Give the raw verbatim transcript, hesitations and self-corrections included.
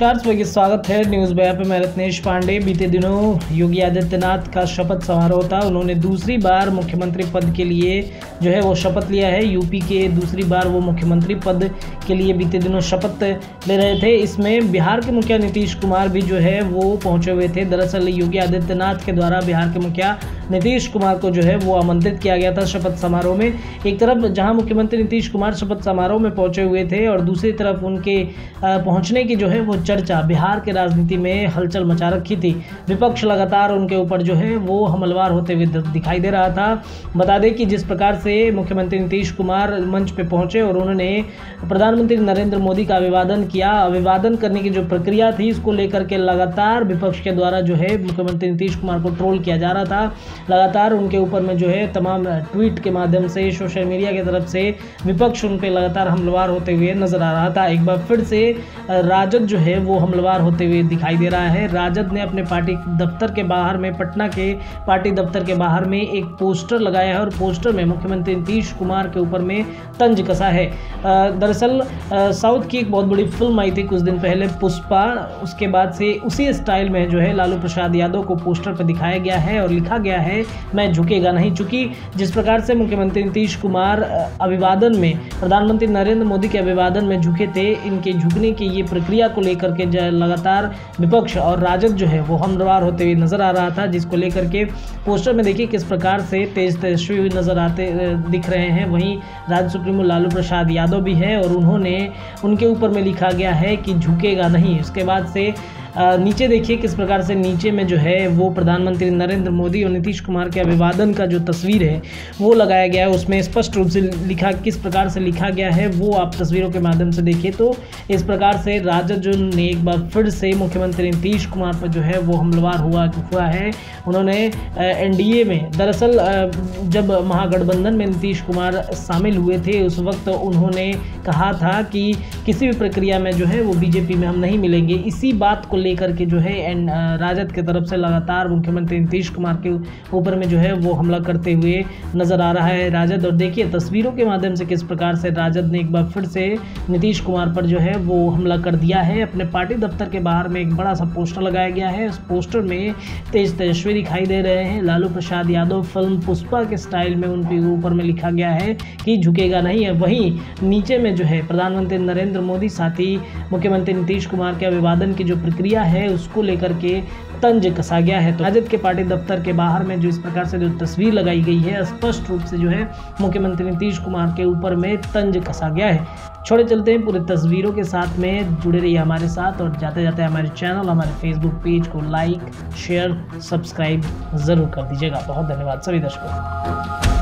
नमस्कार, स्वागत स्वागत है न्यूज़ बया पे। मैं रत्नेश पांडे। बीते दिनों योगी आदित्यनाथ का शपथ समारोह था। उन्होंने दूसरी बार मुख्यमंत्री पद के लिए जो है वो शपथ लिया है। यूपी के दूसरी बार वो मुख्यमंत्री पद के लिए बीते दिनों शपथ ले रहे थे। इसमें बिहार के मुखिया नीतीश कुमार भी जो है वो पहुंचे हुए थे। दरअसल योगी आदित्यनाथ के द्वारा बिहार के मुखिया नीतीश कुमार को जो है वो आमंत्रित किया गया था शपथ समारोह में। एक तरफ जहां मुख्यमंत्री नीतीश कुमार शपथ समारोह में पहुंचे हुए थे और दूसरी तरफ उनके पहुंचने की जो है वो चर्चा बिहार के राजनीति में हलचल मचा रखी थी। विपक्ष लगातार उनके ऊपर जो है वो हमलवार होते हुए दिखाई दे रहा था। बता दें कि जिस प्रकार से मुख्यमंत्री नीतीश कुमार मंच पे पहुंचे और उन्होंने प्रधानमंत्री नरेंद्र मोदी का अभिवादन किया, अभिवादन करने की जो प्रक्रिया थी इसको लेकर के लगातार विपक्ष के द्वारा जो है मुख्यमंत्री नीतीश कुमार को ट्रोल किया जा रहा था। लगातार उनके ऊपर में जो है तमाम ट्वीट के माध्यम से, सोशल मीडिया की तरफ से विपक्ष उन पर लगातार हमलावर होते हुए नजर आ रहा था। एक बार फिर से राजद जो है वो हमलावर होते हुए दिखाई दे रहा है। राजद ने अपने पार्टी दफ्तर के बाहर में, पटना के पार्टी दफ्तर के बाहर में एक पोस्टर लगाया है और पोस्टर में मुख्यमंत्री नीतीश कुमार के ऊपर में तंज कसा है। दरअसल साउथ की एक बहुत बड़ी फिल्म आई थी कुछ दिन पहले, पुष्पा। उसके बाद से उसी स्टाइल में जो है लालू प्रसाद यादव को पोस्टर पर दिखाया गया है और लिखा गया है, मैं झुकेगा नहीं। चूंकि जिस प्रकार से मुख्यमंत्री नीतीश कुमार अभिवादन में, प्रधानमंत्री नरेंद्र मोदी के अभिवादन में झुके थे, इनके झुकने की ये प्रक्रिया को लेकर के लगातार विपक्ष और राजद जो है वो हमलावर होते हुए नजर आ रहा था, जिसको लेकर के पोस्टर में देखिए किस प्रकार से तेज तेजस्वी नजर आते दिख रहे हैं। वहीं राज्य सुप्रीमो लालू प्रसाद यादव भी है और उन्होंने उनके ऊपर में लिखा गया है कि झुकेगा नहीं। उसके बाद से नीचे देखिए किस प्रकार से नीचे में जो है वो प्रधानमंत्री नरेंद्र मोदी और नीतीश कुमार के अभिवादन का जो तस्वीर है वो लगाया गया है। उसमें स्पष्ट रूप से लिखा, किस प्रकार से लिखा गया है वो आप तस्वीरों के माध्यम से देखिए तो इस प्रकार से राजद जो ने एक बार फिर से मुख्यमंत्री नीतीश कुमार पर जो है वो हमलावर हुआ हुआ है। उन्होंने एनडीए में, दरअसल जब महागठबंधन में नीतीश कुमार शामिल हुए थे उस वक्त उन्होंने कहा था कि किसी भी प्रक्रिया में जो है वो बीजेपी में हम नहीं मिलेंगे। इसी बात को लेकर के जो है एंड राजद की तरफ से लगातार मुख्यमंत्री नीतीश कुमार के ऊपर में जो है वो हमला करते हुए नजर आ रहा है राजद। और देखिए तस्वीरों के माध्यम से किस प्रकार से राजद ने एक बार फिर से नीतीश कुमार पर जो है वो हमला कर दिया है। अपने पार्टी दफ्तर के बाहर में एक बड़ा सा पोस्टर लगाया गया है। उस पोस्टर में तेज तेजस्वी दिखाई दे रहे हैं। लालू प्रसाद यादव फिल्म पुष्पा के स्टाइल में उनके ऊपर में लिखा गया है कि झुकेगा नहीं है। वहीं नीचे में जो है प्रधानमंत्री नरेंद्र मोदी, साथ ही मुख्यमंत्री नीतीश कुमार के अभिवादन की जो प्रक्रिया है उसको लेकर के तंज कसा गया है। तो राजद के पार्टी दफ्तर के बाहर में जो इस प्रकार से जो तस्वीर लगाई गई है, स्पष्ट रूप से जो है मुख्यमंत्री नीतीश कुमार के ऊपर में तंज कसा गया है। छोड़े चलते हैं पूरी तस्वीरों के साथ में, जुड़े रहिए हमारे साथ और जाते जाते हमारे चैनल, हमारे फेसबुक पेज को लाइक, शेयर, सब्सक्राइब जरूर कर दीजिएगा। बहुत धन्यवाद सभी दर्शकों।